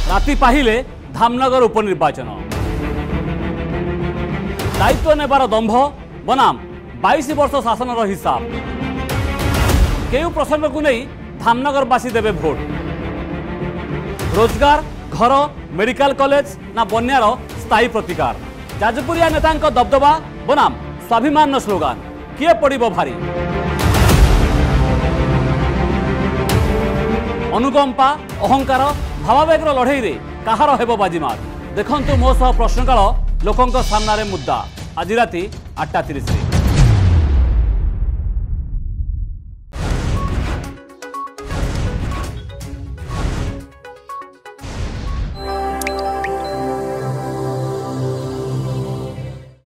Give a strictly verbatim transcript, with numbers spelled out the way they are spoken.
राति पाहिले धामनगर उपनिर्वाचन दायित्व नेबार दंभ बनाम बाईस वर्ष शासन हिसाब केउ प्रसंग को नहीं धामनगरवासी देवे भोट रोजगार घर मेडिकल कॉलेज ना बन्यार स्थायी प्रतिकार जाजपुरिया नेता दबदबा बनाम स्वाभिमान स्लोगान किए पड़िबो भारी अनुकंपा अहंकार भावावेगर लड़ई रे कहार हेबो बाजीमात देखंतु मो सह प्रश्नकाल लोकंक सामने मुद्दा आज राति आठटा तीस।